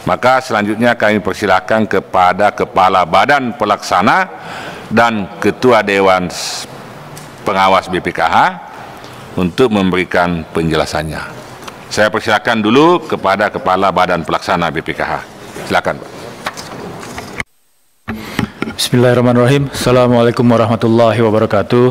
Maka selanjutnya kami persilakan kepada Kepala Badan Pelaksana dan Ketua Dewan Pengawas BPKH untuk memberikan penjelasannya. Saya persilakan dulu kepada Kepala Badan Pelaksana BPKH. Silakan, Pak. Bismillahirrahmanirrahim. Assalamualaikum warahmatullahi wabarakatuh.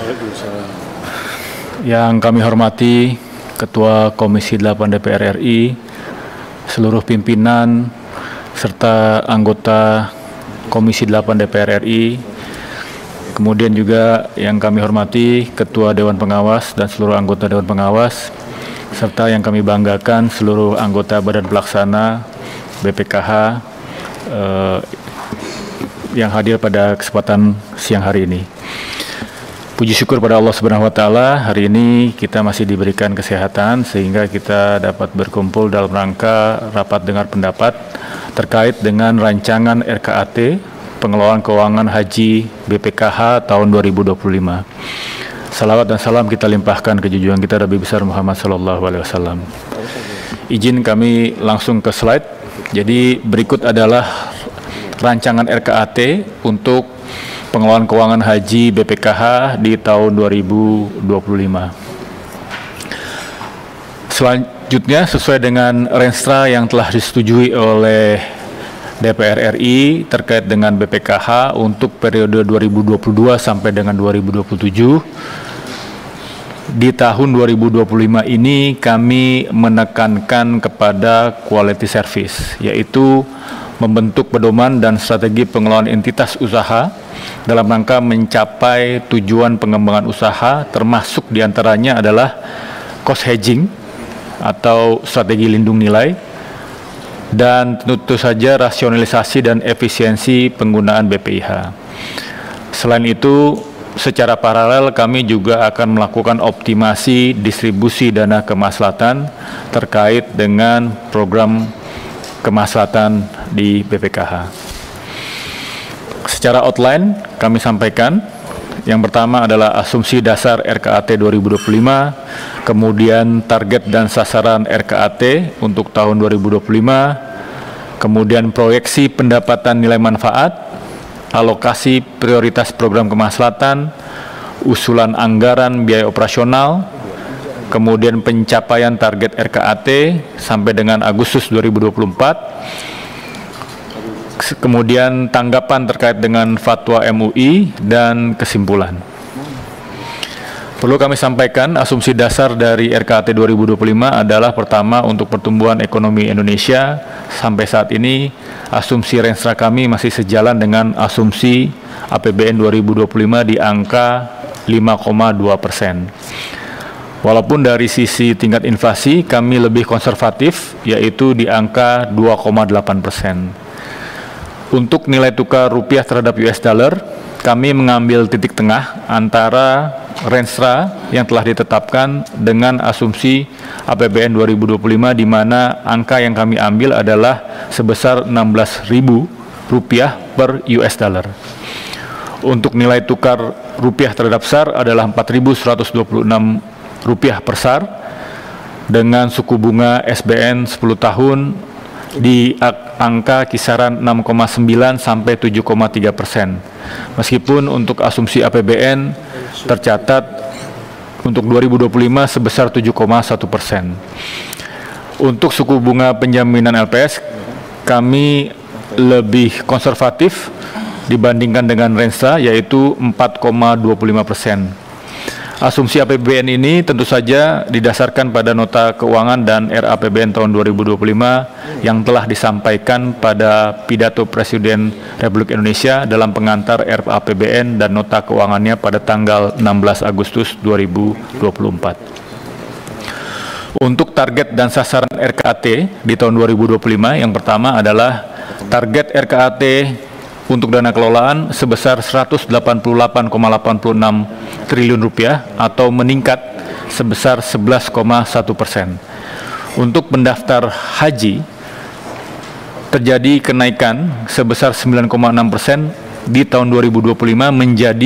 Yang kami hormati Ketua Komisi 8 DPR RI, seluruh pimpinan serta anggota Komisi 8 DPR RI, kemudian juga yang kami hormati Ketua Dewan Pengawas dan seluruh anggota Dewan Pengawas, serta yang kami banggakan seluruh anggota Badan Pelaksana BPKH yang hadir pada kesempatan siang hari ini. Puji syukur pada Allah Subhanahu wa Ta'ala, hari ini kita masih diberikan kesehatan sehingga kita dapat berkumpul dalam rangka rapat dengar pendapat terkait dengan rancangan RKAT Pengelolaan Keuangan Haji BPKH tahun 2025. Salawat dan salam kita limpahkan ke junjungan kita Nabi besar Muhammad SAW. Izin kami langsung ke slide. Jadi berikut adalah rancangan RKAT untuk pengelolaan keuangan haji BPKH di tahun 2025. Selanjutnya, sesuai dengan Renstra yang telah disetujui oleh DPR RI terkait dengan BPKH untuk periode 2022 sampai dengan 2027, di tahun 2025 ini kami menekankan kepada quality service, yaitu membentuk pedoman dan strategi pengelolaan entitas usaha dalam rangka mencapai tujuan pengembangan usaha, termasuk diantaranya adalah cost hedging atau strategi lindung nilai, dan tentu saja rasionalisasi dan efisiensi penggunaan BPIH. Selain itu, secara paralel kami juga akan melakukan optimasi distribusi dana kemaslahatan terkait dengan program kemaslahatan di BPKH. Secara outline kami sampaikan, yang pertama adalah asumsi dasar RKAT 2025, kemudian target dan sasaran RKAT untuk tahun 2025, kemudian proyeksi pendapatan nilai manfaat, alokasi prioritas program kemaslahatan, usulan anggaran biaya operasional, kemudian pencapaian target RKAT sampai dengan Agustus 2024, kemudian tanggapan terkait dengan fatwa MUI, dan kesimpulan. Perlu kami sampaikan, asumsi dasar dari RKAT 2025 adalah pertama untuk pertumbuhan ekonomi Indonesia. Sampai saat ini, asumsi Renstra kami masih sejalan dengan asumsi APBN 2025 di angka 5,2%. Walaupun dari sisi tingkat inflasi kami lebih konservatif, yaitu di angka 2,8%. Untuk nilai tukar rupiah terhadap US dollar, kami mengambil titik tengah antara Renstra yang telah ditetapkan dengan asumsi APBN 2025, di mana angka yang kami ambil adalah sebesar Rp16.000 per US dollar. Untuk nilai tukar rupiah terhadap SAR adalah Rp4.126 per SAR dengan suku bunga SBN 10 tahun di angka kisaran 6,9 sampai 7,3%. Meskipun untuk asumsi APBN tercatat untuk 2025 sebesar 7,1%. Untuk suku bunga penjaminan LPS kami lebih konservatif dibandingkan dengan Renstra, yaitu 4,25%. Asumsi APBN ini tentu saja didasarkan pada nota keuangan dan RAPBN tahun 2025 yang telah disampaikan pada pidato Presiden Republik Indonesia dalam pengantar RAPBN dan nota keuangannya pada tanggal 16 Agustus 2024. Untuk target dan sasaran RKAT di tahun 2025, yang pertama adalah target RKAT untuk dana kelolaan sebesar Rp188,86 triliun atau meningkat sebesar 11,1%. Untuk pendaftar haji terjadi kenaikan sebesar 9,6% di tahun 2025 menjadi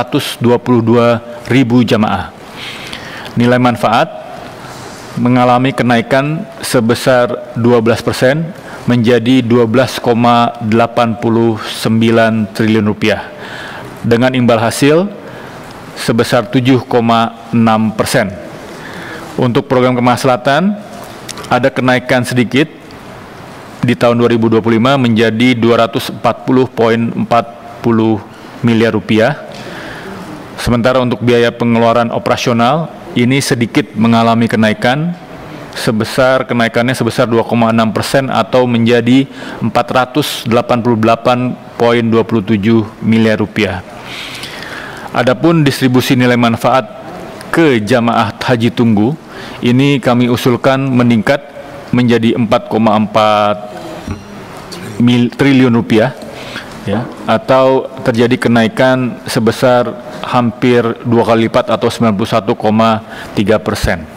422.000 jamaah. Nilai manfaat mengalami kenaikan sebesar 12% menjadi 12,89 triliun rupiah dengan imbal hasil sebesar 7,6%. Untuk program kemaslahatan ada kenaikan sedikit di tahun 2025 menjadi 240,40 miliar rupiah. Sementara untuk biaya pengeluaran operasional ini sedikit mengalami kenaikannya sebesar 2,6% atau menjadi 488,27 miliar rupiah. Adapun distribusi nilai manfaat ke jamaah haji tunggu ini kami usulkan meningkat menjadi 4,4 triliun rupiah, ya, atau terjadi kenaikan sebesar hampir 2 kali lipat atau 91,3%.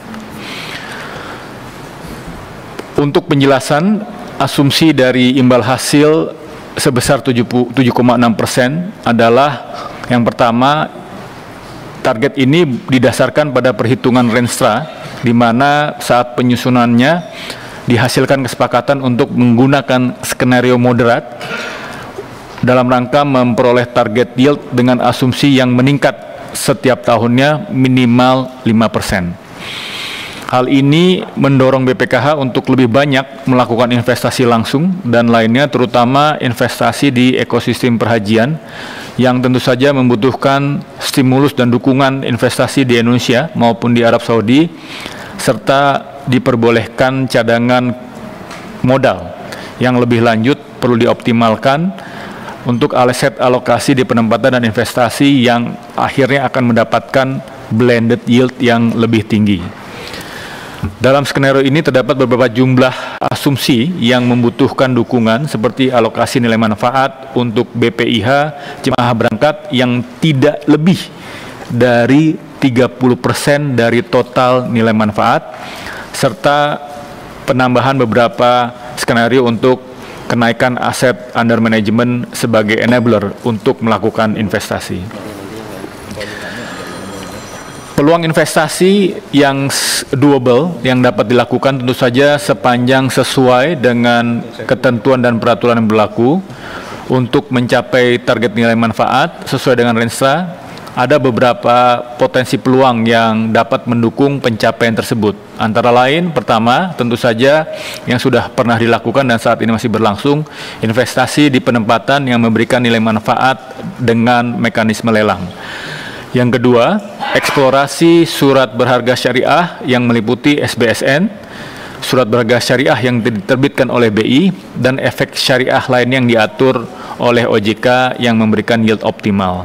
Untuk penjelasan asumsi dari imbal hasil sebesar 7,6% adalah yang pertama, target ini didasarkan pada perhitungan Renstra, di mana saat penyusunannya dihasilkan kesepakatan untuk menggunakan skenario moderat dalam rangka memperoleh target yield dengan asumsi yang meningkat setiap tahunnya minimal 5%. Hal ini mendorong BPKH untuk lebih banyak melakukan investasi langsung dan lainnya, terutama investasi di ekosistem perhajian yang tentu saja membutuhkan stimulus dan dukungan investasi di Indonesia maupun di Arab Saudi, serta diperbolehkan cadangan modal yang lebih lanjut perlu dioptimalkan untuk aset alokasi di penempatan dan investasi yang akhirnya akan mendapatkan blended yield yang lebih tinggi. Dalam skenario ini terdapat beberapa jumlah asumsi yang membutuhkan dukungan seperti alokasi nilai manfaat untuk BPIH jemaah berangkat yang tidak lebih dari 30% dari total nilai manfaat, serta penambahan beberapa skenario untuk kenaikan aset under management sebagai enabler untuk melakukan investasi. Peluang investasi yang doable yang dapat dilakukan tentu saja sepanjang sesuai dengan ketentuan dan peraturan yang berlaku untuk mencapai target nilai manfaat sesuai dengan Renstra. Ada beberapa potensi peluang yang dapat mendukung pencapaian tersebut. Antara lain, pertama, tentu saja yang sudah pernah dilakukan dan saat ini masih berlangsung, investasi di penempatan yang memberikan nilai manfaat dengan mekanisme lelang. Yang kedua, eksplorasi surat berharga syariah yang meliputi SBSN, surat berharga syariah yang diterbitkan oleh BI, dan efek syariah lain yang diatur oleh OJK yang memberikan yield optimal.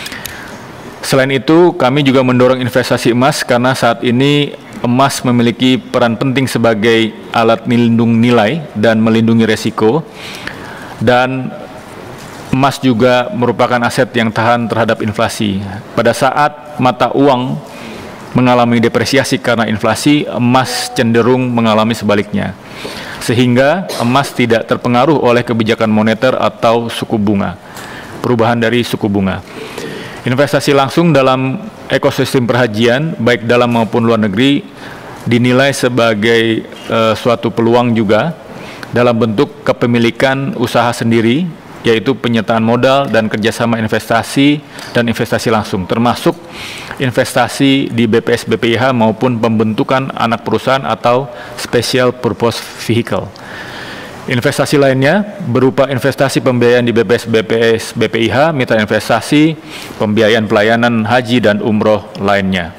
Selain itu, kami juga mendorong investasi emas karena saat ini emas memiliki peran penting sebagai alat melindung nilai dan melindungi resiko, dan emas juga merupakan aset yang tahan terhadap inflasi. Pada saat mata uang mengalami depresiasi karena inflasi, emas cenderung mengalami sebaliknya. Sehingga emas tidak terpengaruh oleh kebijakan moneter atau suku bunga, perubahan dari suku bunga. Investasi langsung dalam ekosistem perhajian, baik dalam maupun luar negeri, dinilai sebagai suatu peluang juga dalam bentuk kepemilikan usaha sendiri, yaitu penyertaan modal dan kerjasama investasi dan investasi langsung, termasuk investasi di BPS BPIH maupun pembentukan anak perusahaan atau special purpose vehicle. Investasi lainnya berupa investasi pembiayaan di BPS BPIH, mitra investasi, pembiayaan pelayanan haji dan umroh lainnya.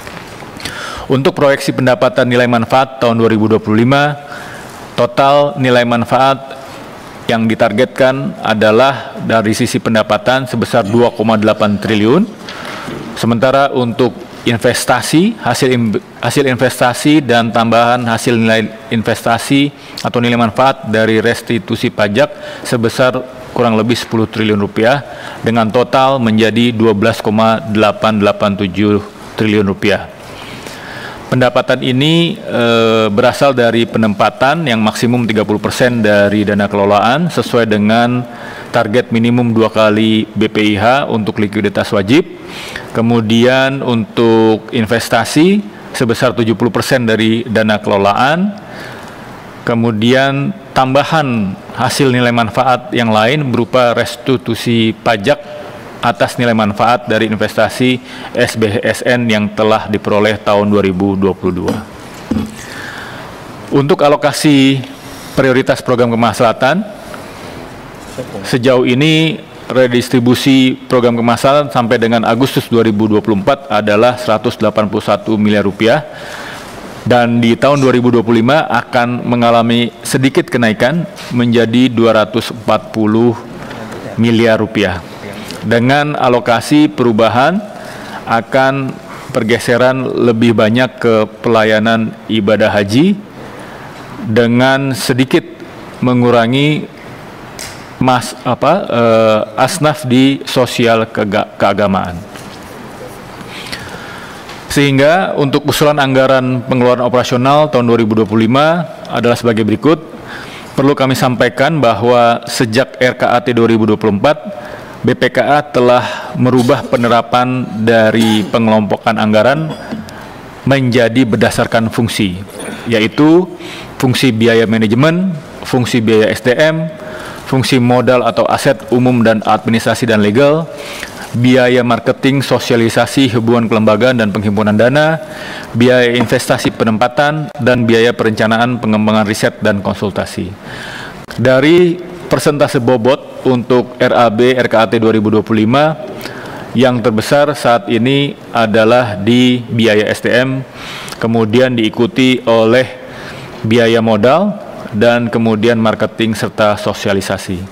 Untuk proyeksi pendapatan nilai manfaat tahun 2025, total nilai manfaat yang ditargetkan adalah dari sisi pendapatan sebesar 2,8 triliun. Sementara untuk investasi, hasil investasi dan tambahan hasil nilai investasi atau nilai manfaat dari restitusi pajak sebesar kurang lebih 10 triliun rupiah dengan total menjadi 12,887 triliun rupiah. Pendapatan ini berasal dari penempatan yang maksimum 30% dari dana kelolaan sesuai dengan target minimum 2 kali BPIH untuk likuiditas wajib. Kemudian untuk investasi sebesar 70% dari dana kelolaan. kemudian tambahan hasil nilai manfaat yang lain berupa restitusi pajak atas nilai manfaat dari investasi SBSN yang telah diperoleh tahun 2022. Untuk alokasi prioritas program kemaslahatan, sejauh ini redistribusi program kemaslahatan sampai dengan Agustus 2024 adalah 181 miliar rupiah, dan di tahun 2025 akan mengalami sedikit kenaikan menjadi 240 miliar rupiah. Dengan alokasi perubahan akan pergeseran lebih banyak ke pelayanan ibadah haji dengan sedikit mengurangi asnaf di sosial keagamaan. Sehingga untuk usulan anggaran pengeluaran operasional tahun 2025 adalah sebagai berikut. Perlu kami sampaikan bahwa sejak RKAT 2024, BPKA telah merubah penerapan dari pengelompokan anggaran menjadi berdasarkan fungsi, yaitu fungsi biaya manajemen, fungsi biaya SDM, fungsi modal atau aset umum dan administrasi dan legal, biaya marketing, sosialisasi, hubungan kelembagaan dan penghimpunan dana, biaya investasi penempatan, dan biaya perencanaan pengembangan riset dan konsultasi. Dari persentase bobot untuk RAB RKAT 2025, yang terbesar saat ini adalah di biaya SDM, kemudian diikuti oleh biaya modal, dan kemudian marketing serta sosialisasi.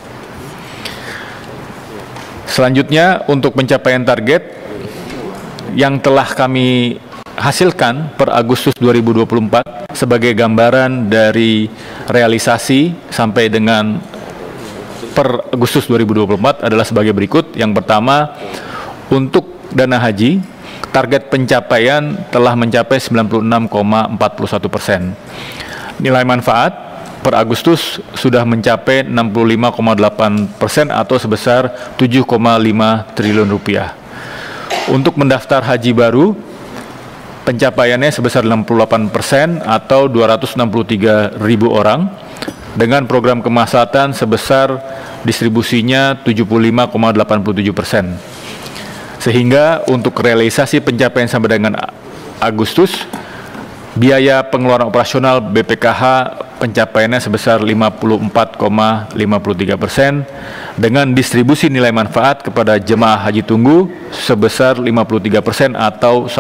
Selanjutnya, untuk pencapaian target yang telah kami hasilkan per Agustus 2024 sebagai gambaran dari realisasi sampai dengan per Agustus 2024 adalah sebagai berikut. Yang pertama, untuk dana haji, target pencapaian telah mencapai 96,41%. Nilai manfaat per Agustus sudah mencapai 65,8% atau sebesar 7,5 triliun rupiah. Untuk mendaftar haji baru, pencapaiannya sebesar 68% atau 263.000 orang, dengan program kemaslahatan sebesar distribusinya 75,87%. Sehingga untuk realisasi pencapaian sampai dengan Agustus, biaya pengeluaran operasional BPKH pencapaiannya sebesar 54,53%, dengan distribusi nilai manfaat kepada jemaah haji tunggu sebesar 53% atau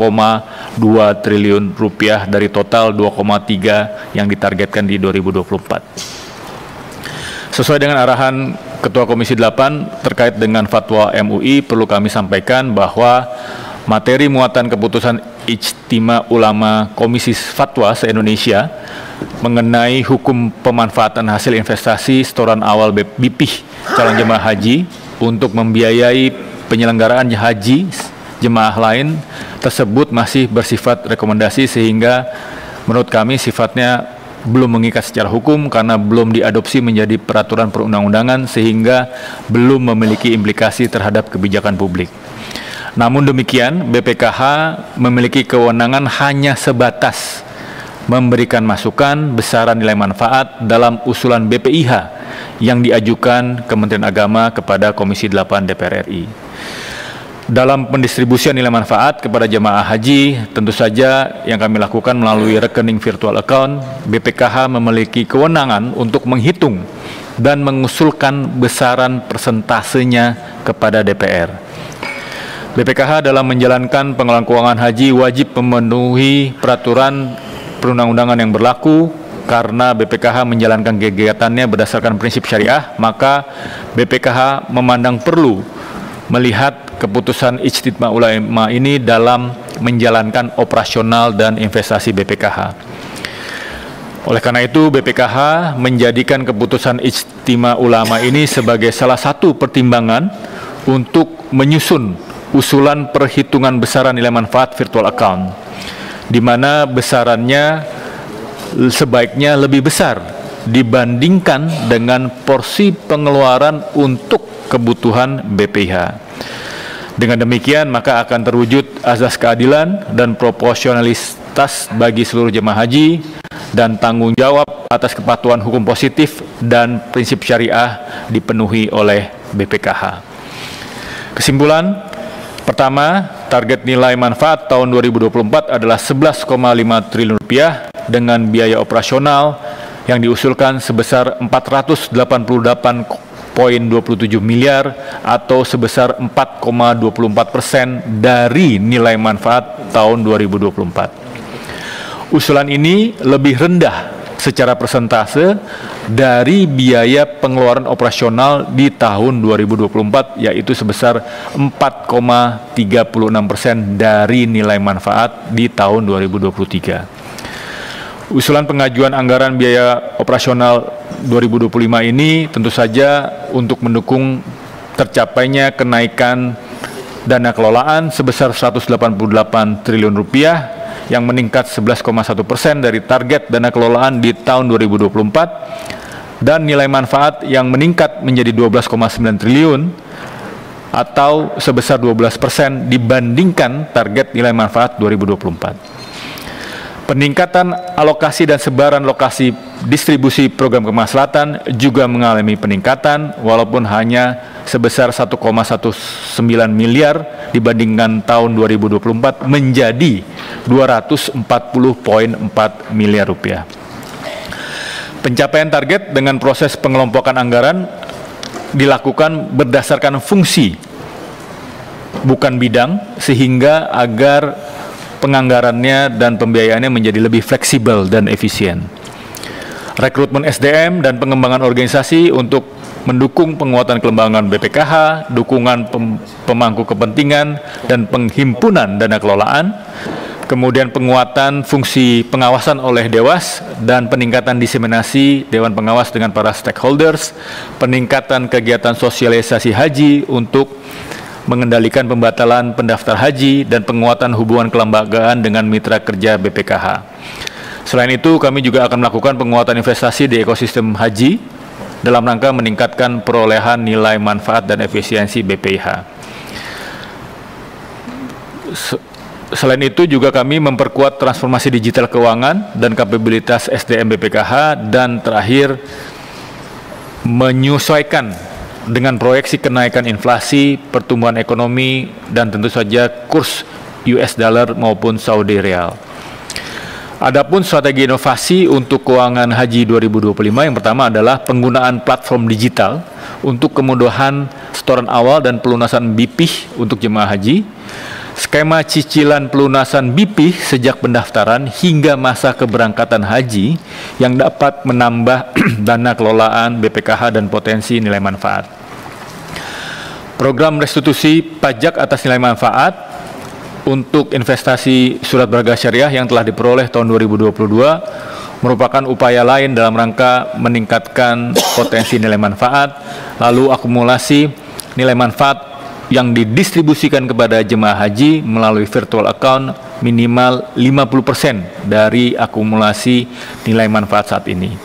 1,2 triliun rupiah dari total 2,3 yang ditargetkan di 2024. Sesuai dengan arahan Ketua Komisi 8 terkait dengan fatwa MUI, perlu kami sampaikan bahwa materi muatan keputusan Ijtima Ulama Komisi Fatwa se-Indonesia mengenai hukum pemanfaatan hasil investasi setoran awal BPIH calon jemaah haji untuk membiayai penyelenggaraan haji jemaah lain tersebut masih bersifat rekomendasi, sehingga menurut kami sifatnya belum mengikat secara hukum karena belum diadopsi menjadi peraturan perundang-undangan, sehingga belum memiliki implikasi terhadap kebijakan publik. Namun demikian, BPKH memiliki kewenangan hanya sebatas memberikan masukan besaran nilai manfaat dalam usulan BPIH yang diajukan Kementerian Agama kepada Komisi 8 DPR RI. Dalam pendistribusian nilai manfaat kepada jemaah haji, tentu saja yang kami lakukan melalui rekening virtual account. BPKH memiliki kewenangan untuk menghitung dan mengusulkan besaran persentasenya kepada DPR. BPKH dalam menjalankan pengelolaan keuangan haji wajib memenuhi peraturan perundang-undangan yang berlaku. Karena BPKH menjalankan kegiatannya berdasarkan prinsip syariah, maka BPKH memandang perlu melihat keputusan Ijtima Ulama ini dalam menjalankan operasional dan investasi BPKH. Oleh karena itu, BPKH menjadikan keputusan Ijtima Ulama ini sebagai salah satu pertimbangan untuk menyusun usulan perhitungan besaran nilai manfaat virtual account, di mana besarannya sebaiknya lebih besar dibandingkan dengan porsi pengeluaran untuk kebutuhan BPIH. Dengan demikian, maka akan terwujud azas keadilan dan proporsionalitas bagi seluruh jemaah haji, dan tanggung jawab atas kepatuhan hukum positif dan prinsip syariah dipenuhi oleh BPKH. Kesimpulan, pertama, target nilai manfaat tahun 2024 adalah 11,5 triliun rupiah dengan biaya operasional yang diusulkan sebesar 488,27 miliar atau sebesar 4,24% dari nilai manfaat tahun 2024. Usulan ini lebih rendah secara persentase dari biaya pengeluaran operasional di tahun 2024, yaitu sebesar 4,36% dari nilai manfaat di tahun 2023. Usulan pengajuan anggaran biaya operasional 2025 ini tentu saja untuk mendukung tercapainya kenaikan dana kelolaan sebesar 188 triliun rupiah yang meningkat 11,1% dari target dana kelolaan di tahun 2024 dan nilai manfaat yang meningkat menjadi 12,9 triliun atau sebesar 12% dibandingkan target nilai manfaat 2024. Peningkatan alokasi dan sebaran lokasi distribusi program kemaslahatan juga mengalami peningkatan walaupun hanya sebesar 1,19 miliar dibandingkan tahun 2024 menjadi 240,4 miliar rupiah. Pencapaian target dengan proses pengelompokan anggaran dilakukan berdasarkan fungsi bukan bidang sehingga agar penganggarannya dan pembiayaannya menjadi lebih fleksibel dan efisien. Rekrutmen SDM dan pengembangan organisasi untuk mendukung penguatan kelembagaan BPKH, dukungan pemangku kepentingan dan penghimpunan dana kelolaan, kemudian penguatan fungsi pengawasan oleh Dewas dan peningkatan diseminasi Dewan Pengawas dengan para stakeholders, peningkatan kegiatan sosialisasi haji untuk mengendalikan pembatalan pendaftar haji dan penguatan hubungan kelembagaan dengan mitra kerja BPKH. Selain itu, kami juga akan melakukan penguatan investasi di ekosistem haji dalam rangka meningkatkan perolehan nilai manfaat dan efisiensi BPIH. Selain itu juga kami memperkuat transformasi digital keuangan dan kapabilitas SDM BPKH dan terakhir menyesuaikan dengan proyeksi kenaikan inflasi, pertumbuhan ekonomi dan tentu saja kurs US dollar maupun Saudi Rial. Adapun strategi inovasi untuk keuangan haji 2025 yang pertama adalah penggunaan platform digital untuk kemudahan setoran awal dan pelunasan BPIH untuk jemaah haji, skema cicilan pelunasan BPIH sejak pendaftaran hingga masa keberangkatan haji yang dapat menambah dana kelolaan BPKH dan potensi nilai manfaat. Program restitusi pajak atas nilai manfaat untuk investasi surat berharga syariah yang telah diperoleh tahun 2022 merupakan upaya lain dalam rangka meningkatkan potensi nilai manfaat, lalu akumulasi nilai manfaat yang didistribusikan kepada jemaah haji melalui virtual account minimal 50% dari akumulasi nilai manfaat saat ini.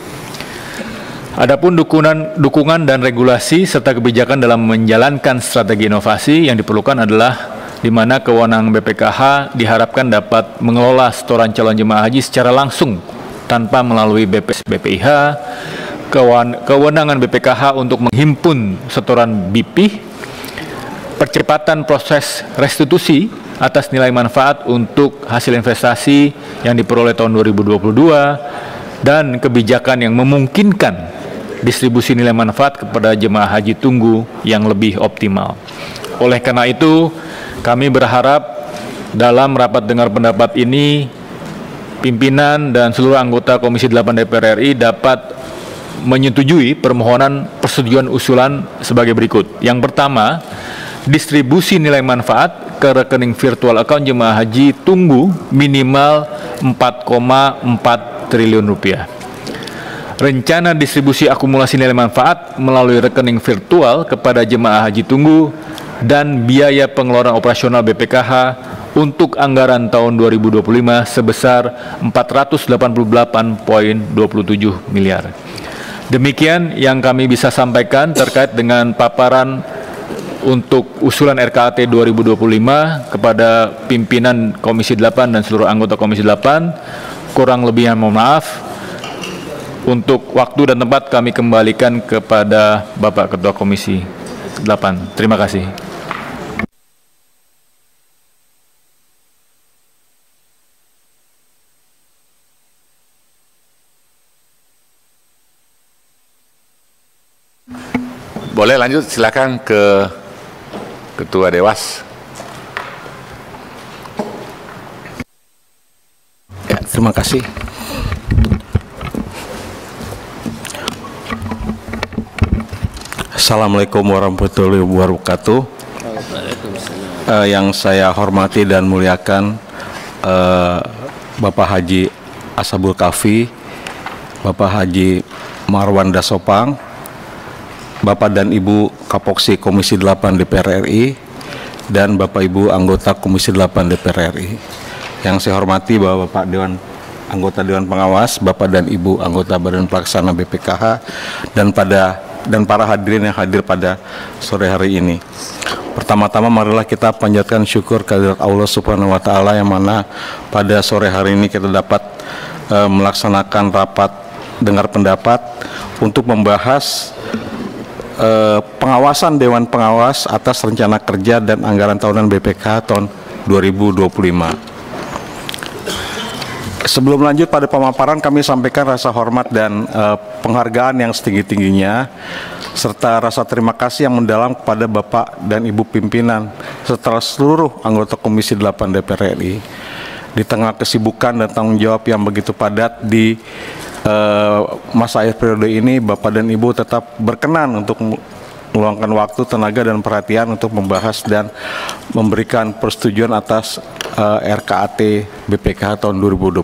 Adapun dukungan dan regulasi serta kebijakan dalam menjalankan strategi inovasi yang diperlukan adalah di mana kewenangan BPKH diharapkan dapat mengelola setoran calon jemaah haji secara langsung tanpa melalui BPS BPIH, kewenangan BPKH untuk menghimpun setoran BPIH, percepatan proses restitusi atas nilai manfaat untuk hasil investasi yang diperoleh tahun 2022, dan kebijakan yang memungkinkan distribusi nilai manfaat kepada jemaah haji tunggu yang lebih optimal. Oleh karena itu, kami berharap dalam rapat dengar pendapat ini, pimpinan dan seluruh anggota Komisi 8 DPR RI dapat menyetujui permohonan persetujuan usulan sebagai berikut. Yang pertama, distribusi nilai manfaat ke rekening virtual account jemaah haji tunggu minimal 4,4 triliun rupiah. Rencana distribusi akumulasi nilai manfaat melalui rekening virtual kepada jemaah haji tunggu dan biaya pengeluaran operasional BPKH untuk anggaran tahun 2025 sebesar 488,27 miliar. Demikian yang kami bisa sampaikan terkait dengan paparan untuk usulan RKAT 2025 kepada pimpinan Komisi 8 dan seluruh anggota Komisi 8. Kurang lebihnya mohon maaf. untuk waktu dan tempat kami kembalikan kepada Bapak Ketua Komisi 8. Terima kasih. Boleh lanjut, silakan ke Ketua Dewas. Ya, terima kasih. Assalamualaikum warahmatullahi wabarakatuh. Yang saya hormati dan muliakan Bapak Haji Ashabul Kahfi, Bapak Haji Marwan Dasopang, Bapak dan Ibu Kapoksi Komisi 8 DPR RI, dan Bapak Ibu anggota Komisi 8 DPR RI. Yang saya hormati Bapak anggota Dewan Pengawas, Bapak dan Ibu anggota Badan Pelaksana BPKH, dan para hadirin yang hadir pada sore hari ini. Pertama-tama marilah kita panjatkan syukur kehadirat Allah Subhanahu wa taala yang mana pada sore hari ini kita dapat melaksanakan rapat dengar pendapat untuk membahas pengawasan Dewan Pengawas atas rencana kerja dan anggaran tahunan BPKH tahun 2025. Sebelum lanjut pada pemaparan, kami sampaikan rasa hormat dan penghargaan yang setinggi-tingginya serta rasa terima kasih yang mendalam kepada Bapak dan Ibu pimpinan serta seluruh anggota Komisi 8 DPR RI. Di tengah kesibukan dan tanggung jawab yang begitu padat di masa akhir periode ini, Bapak dan Ibu tetap berkenan untuk meluangkan waktu, tenaga, dan perhatian untuk membahas dan memberikan persetujuan atas RKAT BPKH tahun 2025.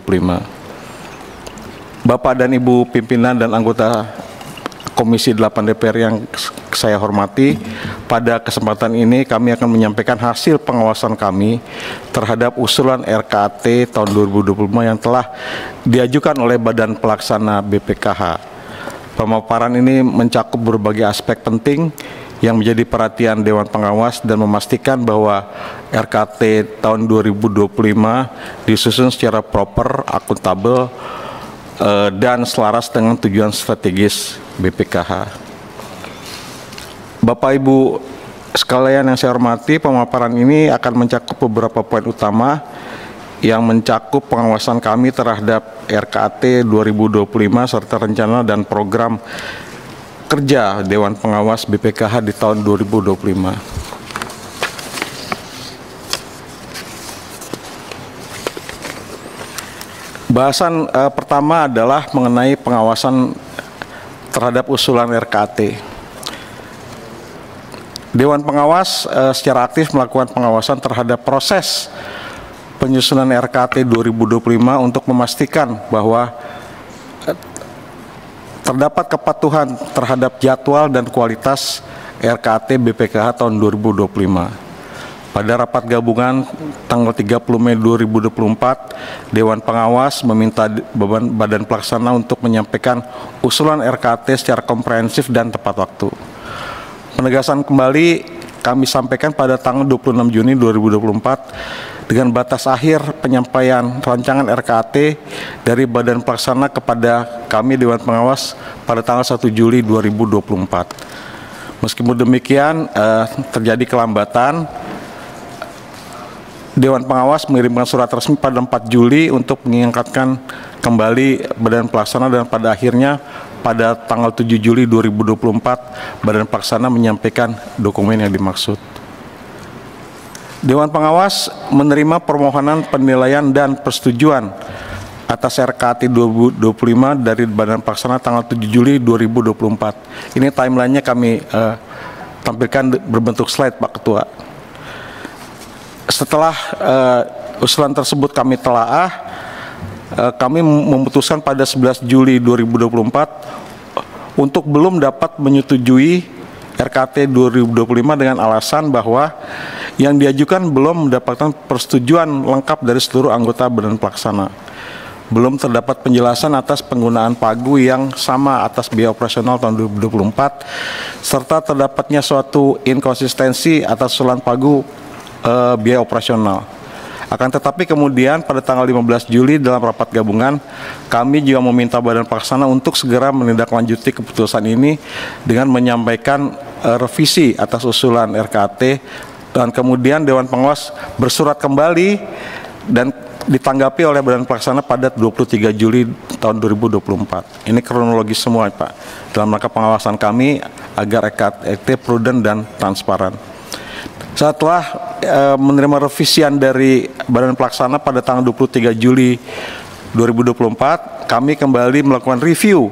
Bapak dan Ibu pimpinan dan anggota Komisi 8 DPR yang saya hormati, pada kesempatan ini kami akan menyampaikan hasil pengawasan kami terhadap usulan RKAT tahun 2025 yang telah diajukan oleh Badan Pelaksana BPKH. Pemaparan ini mencakup berbagai aspek penting yang menjadi perhatian Dewan Pengawas dan memastikan bahwa RKAT tahun 2025 disusun secara proper, akuntabel, dan selaras dengan tujuan strategis BPKH. Bapak Ibu sekalian yang saya hormati, pemaparan ini akan mencakup beberapa poin utama yang mencakup pengawasan kami terhadap RKAT 2025 serta rencana dan program kerja Dewan Pengawas BPKH di tahun 2025. Bahasan pertama adalah mengenai pengawasan terhadap usulan RKAT. Dewan Pengawas secara aktif melakukan pengawasan terhadap proses penyusunan RKAT 2025 untuk memastikan bahwa terdapat kepatuhan terhadap jadwal dan kualitas RKAT BPKH tahun 2025. Pada rapat gabungan tanggal 30 Mei 2024, Dewan Pengawas meminta Badan Pelaksana untuk menyampaikan usulan RKAT secara komprehensif dan tepat waktu. Penegasan kembali kami sampaikan pada tanggal 26 Juni 2024 dengan batas akhir penyampaian rancangan RKAT dari Badan Pelaksana kepada kami Dewan Pengawas pada tanggal 1 Juli 2024. Meskipun demikian terjadi kelambatan, Dewan Pengawas mengirimkan surat resmi pada 4 Juli untuk mengingatkan kembali Badan Pelaksana dan pada akhirnya pada tanggal 7 Juli 2024 Badan Pelaksana menyampaikan dokumen yang dimaksud. Dewan Pengawas menerima permohonan penilaian dan persetujuan atas RKAT 2025 dari Badan Pelaksana tanggal 7 Juli 2024. Ini timelinenya kami tampilkan berbentuk slide, Pak Ketua. Setelah usulan tersebut kami telaah, kami memutuskan pada 11 Juli 2024 untuk belum dapat menyetujui RKAT 2025 dengan alasan bahwa yang diajukan belum mendapatkan persetujuan lengkap dari seluruh anggota Badan Pelaksana. Belum terdapat penjelasan atas penggunaan pagu yang sama atas biaya operasional tahun 2024, serta terdapatnya suatu inkonsistensi atas usulan pagu biaya operasional. Akan tetapi kemudian pada tanggal 15 Juli dalam rapat gabungan, kami juga meminta Badan Pelaksana untuk segera menindaklanjuti keputusan ini dengan menyampaikan revisi atas usulan RKT, dan kemudian Dewan Pengawas bersurat kembali dan ditanggapi oleh Badan Pelaksana pada 23 Juli tahun 2024. Ini kronologis semua, Pak, dalam rangka pengawasan kami agar RKT prudent dan transparan. Setelah menerima revisian dari Badan Pelaksana pada tanggal 23 Juli 2024, kami kembali melakukan review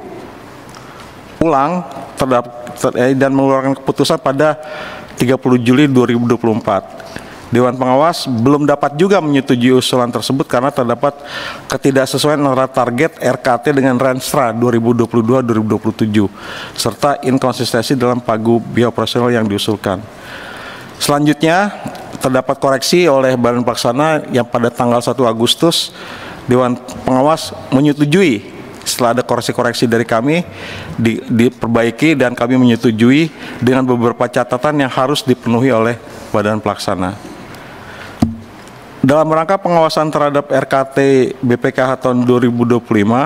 ulang dan mengeluarkan keputusan pada 30 Juli 2024. Dewan Pengawas belum dapat juga menyetujui usulan tersebut karena terdapat ketidaksesuaian antara target RKT dengan Renstra 2022-2027 serta inkonsistensi dalam pagu biaya operasional yang diusulkan. Selanjutnya, terdapat koreksi oleh Badan Pelaksana yang pada tanggal 1 Agustus Dewan Pengawas menyetujui. Setelah ada koreksi-koreksi dari kami diperbaiki dan kami menyetujui dengan beberapa catatan yang harus dipenuhi oleh Badan Pelaksana. Dalam rangka pengawasan terhadap RKT BPKH tahun 2025,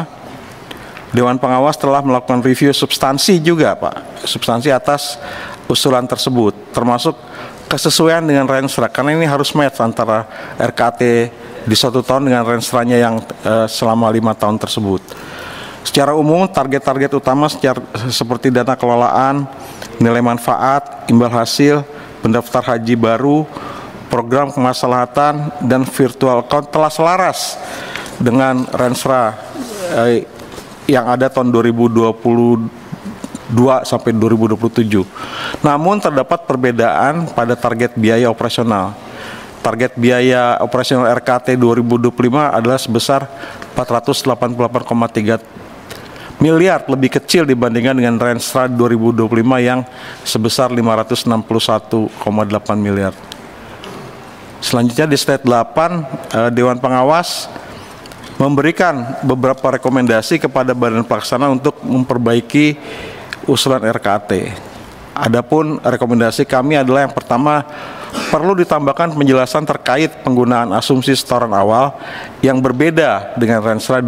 Dewan Pengawas telah melakukan review substansi juga, Pak. Substansi atas usulan tersebut, termasuk kesesuaian dengan Renstra, karena ini harus match antara RKT di 1 tahun dengan Renstranya yang selama 5 tahun tersebut. Secara umum, target-target utama seperti dana kelolaan, nilai manfaat, imbal hasil, pendaftar haji baru, program kemaslahatan, dan virtual account telah selaras dengan Renstra yang ada tahun 2022 sampai 2027. Namun terdapat perbedaan pada target biaya operasional. Target biaya operasional RKT 2025 adalah sebesar 488,3 miliar, lebih kecil dibandingkan dengan Renstra 2025 yang sebesar 561,8 miliar. Selanjutnya di slide 8, Dewan Pengawas memberikan beberapa rekomendasi kepada Badan Pelaksana untuk memperbaiki usulan RKT. Adapun rekomendasi kami adalah yang pertama, perlu ditambahkan penjelasan terkait penggunaan asumsi setoran awal yang berbeda dengan Renstra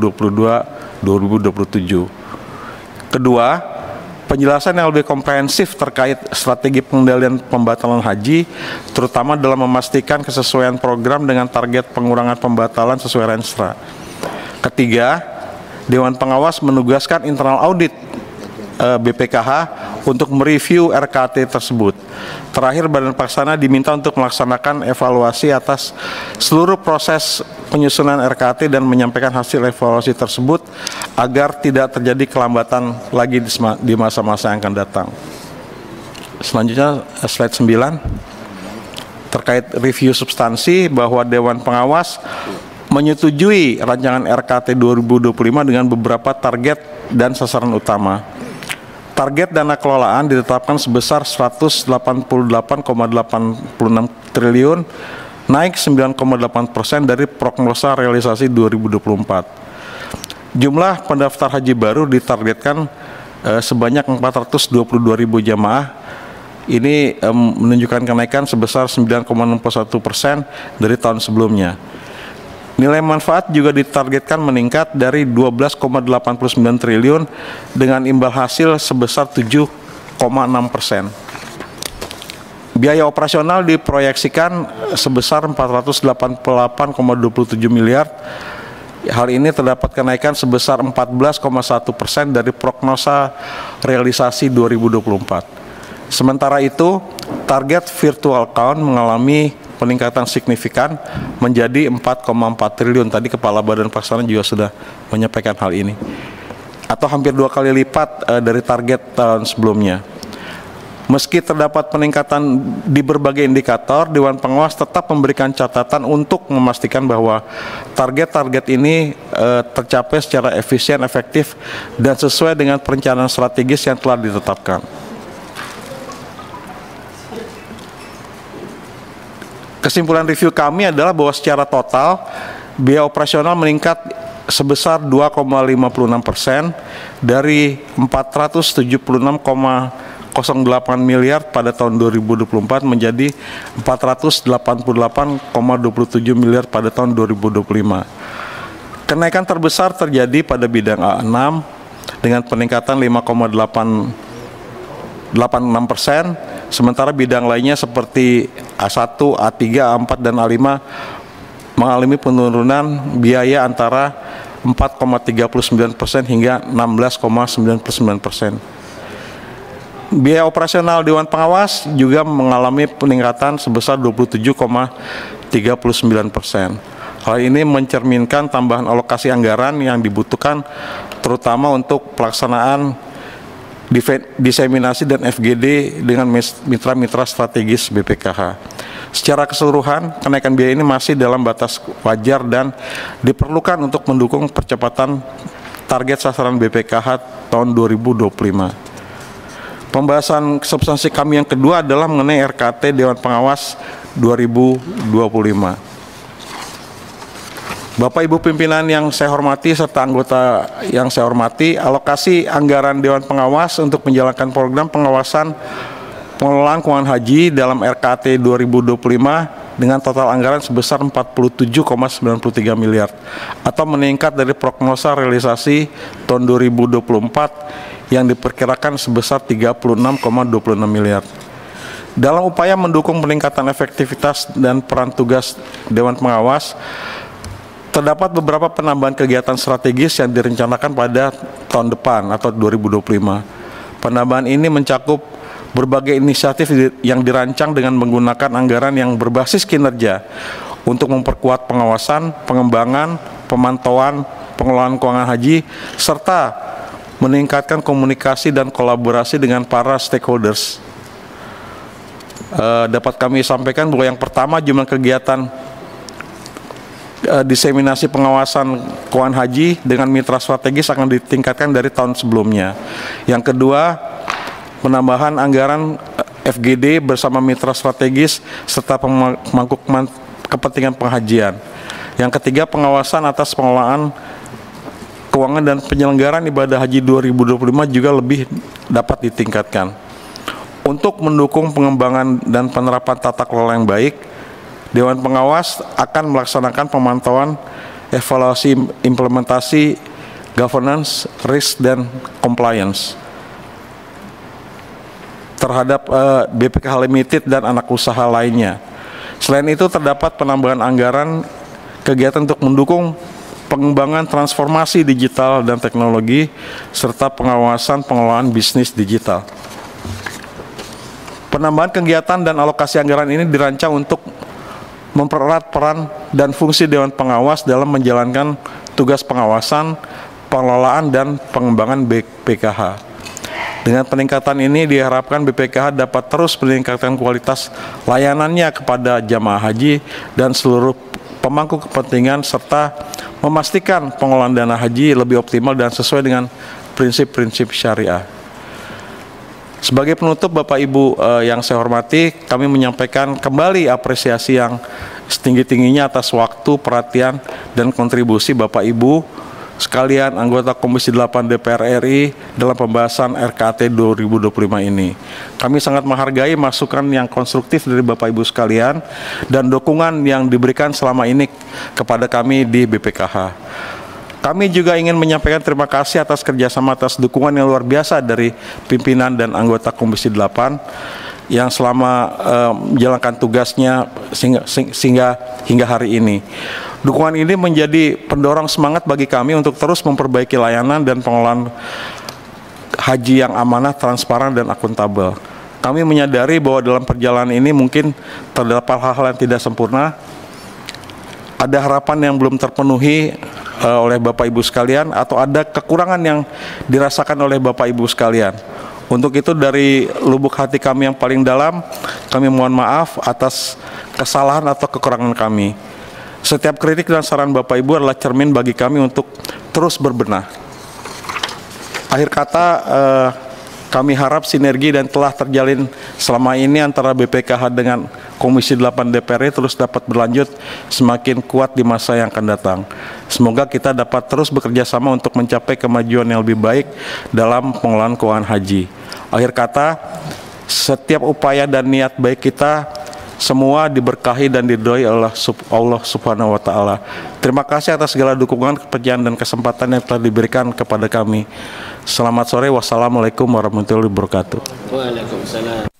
2022-2027. Kedua, penjelasan yang lebih komprehensif terkait strategi pengendalian pembatalan haji, terutama dalam memastikan kesesuaian program dengan target pengurangan pembatalan sesuai Renstra. Ketiga, Dewan Pengawas menugaskan internal audit BPKH untuk mereview RKT tersebut. Terakhir, Badan Pelaksana diminta untuk melaksanakan evaluasi atas seluruh proses penyusunan RKT dan menyampaikan hasil evaluasi tersebut agar tidak terjadi kelambatan lagi di masa-masa yang akan datang. Selanjutnya slide 9 terkait review substansi, bahwa Dewan Pengawas menyetujui rancangan RKT 2025 dengan beberapa target dan sasaran utama. Target dana kelolaan ditetapkan sebesar 188,86 triliun, naik 9,8% dari prognosa realisasi 2024. Jumlah pendaftar haji baru ditargetkan sebanyak 422.000 jamaah. Ini menunjukkan kenaikan sebesar 9,61% dari tahun sebelumnya. Nilai manfaat juga ditargetkan meningkat dari 12,89 triliun dengan imbal hasil sebesar 7,6%. Biaya operasional diproyeksikan sebesar 488,27 miliar. Hal ini terdapat kenaikan sebesar 14,1% dari prognosa realisasi 2024. Sementara itu, target virtual account mengalami peningkatan signifikan menjadi 4,4 triliun. Tadi Kepala Badan Pelaksana juga sudah menyampaikan hal ini, atau hampir 2 kali lipat dari target tahun sebelumnya. Meski terdapat peningkatan di berbagai indikator, Dewan Pengawas tetap memberikan catatan untuk memastikan bahwa target-target ini tercapai secara efisien, efektif, dan sesuai dengan perencanaan strategis yang telah ditetapkan. Kesimpulan review kami adalah bahwa secara total biaya operasional meningkat sebesar 2,56% dari 476,08 miliar pada tahun 2024 menjadi 488,27 miliar pada tahun 2025. Kenaikan terbesar terjadi pada bidang A6 dengan peningkatan 5,86%, sementara bidang lainnya seperti A1, A3, A4, dan A5 mengalami penurunan biaya antara 4,39% hingga 16,99%. Biaya operasional Dewan Pengawas juga mengalami peningkatan sebesar 27,39%. Hal ini mencerminkan tambahan alokasi anggaran yang dibutuhkan terutama untuk pelaksanaan diseminasi dan FGD dengan mitra-mitra strategis BPKH. Secara keseluruhan, kenaikan biaya ini masih dalam batas wajar dan diperlukan untuk mendukung percepatan target sasaran BPKH tahun 2025. Pembahasan substansi kami yang kedua adalah mengenai RKT Dewan Pengawas 2025. Bapak Ibu pimpinan yang saya hormati serta anggota yang saya hormati, alokasi anggaran Dewan Pengawas untuk menjalankan program pengawasan pengelolaan keuangan haji dalam RKT 2025 dengan total anggaran sebesar 47,93 miliar atau meningkat dari prognosa realisasi tahun 2024 yang diperkirakan sebesar 36,26 miliar. Dalam upaya mendukung peningkatan efektivitas dan peran tugas Dewan Pengawas, terdapat beberapa penambahan kegiatan strategis yang direncanakan pada tahun depan atau 2025. Penambahan ini mencakup berbagai inisiatif yang dirancang dengan menggunakan anggaran yang berbasis kinerja untuk memperkuat pengawasan, pengembangan, pemantauan, pengelolaan keuangan haji, serta meningkatkan komunikasi dan kolaborasi dengan para stakeholders. Dapat kami sampaikan bahwa yang pertama, jumlah kegiatan diseminasi pengawasan keuangan haji dengan mitra strategis akan ditingkatkan dari tahun sebelumnya. Yang kedua, penambahan anggaran FGD bersama mitra strategis serta pemangku kepentingan penghajian. Yang ketiga, pengawasan atas pengelolaan keuangan dan penyelenggaraan ibadah haji 2025 juga lebih dapat ditingkatkan. Untuk mendukung pengembangan dan penerapan tata kelola yang baik, Dewan Pengawas akan melaksanakan pemantauan, evaluasi implementasi, governance, risk, dan compliance terhadap BPKH Limited dan anak usaha lainnya. Selain itu, terdapat penambahan anggaran kegiatan untuk mendukung pengembangan transformasi digital dan teknologi, serta pengawasan pengelolaan bisnis digital. Penambahan kegiatan dan alokasi anggaran ini dirancang untuk mempererat peran dan fungsi Dewan Pengawas dalam menjalankan tugas pengawasan, pengelolaan, dan pengembangan BPKH. Dengan peningkatan ini diharapkan BPKH dapat terus meningkatkan kualitas layanannya kepada jamaah haji dan seluruh pemangku kepentingan serta memastikan pengelolaan dana haji lebih optimal dan sesuai dengan prinsip-prinsip syariah. Sebagai penutup, Bapak Ibu yang saya hormati, kami menyampaikan kembali apresiasi yang setinggi-tingginya atas waktu, perhatian, dan kontribusi Bapak Ibu sekalian anggota Komisi 8 DPR RI dalam pembahasan RKT 2025 ini. Kami sangat menghargai masukan yang konstruktif dari Bapak Ibu sekalian dan dukungan yang diberikan selama ini kepada kami di BPKH. Kami juga ingin menyampaikan terima kasih atas kerjasama atas dukungan yang luar biasa dari pimpinan dan anggota Komisi 8 yang selama menjalankan tugasnya hingga hari ini. Dukungan ini menjadi pendorong semangat bagi kami untuk terus memperbaiki layanan dan pengelolaan haji yang amanah, transparan, dan akuntabel. Kami menyadari bahwa dalam perjalanan ini mungkin terdapat hal-hal yang tidak sempurna, ada harapan yang belum terpenuhi oleh Bapak Ibu sekalian, atau ada kekurangan yang dirasakan oleh Bapak Ibu sekalian. Untuk itu dari lubuk hati kami yang paling dalam, kami mohon maaf atas kesalahan atau kekurangan kami. Setiap kritik dan saran Bapak Ibu adalah cermin bagi kami untuk terus berbenah. Akhir kata, kami harap sinergi dan telah terjalin selama ini antara BPKH dengan Komisi 8 DPR terus dapat berlanjut semakin kuat di masa yang akan datang. Semoga kita dapat terus bekerja sama untuk mencapai kemajuan yang lebih baik dalam pengelolaan keuangan haji. Akhir kata, Setiap upaya dan niat baik kita semua diberkahi dan diridhoi oleh Allah Subhanahu wa taala. Terima kasih atas segala dukungan, kepercayaan dan kesempatan yang telah diberikan kepada kami. Selamat sore. Wassalamualaikum warahmatullahi wabarakatuh. Waalaikumsalam.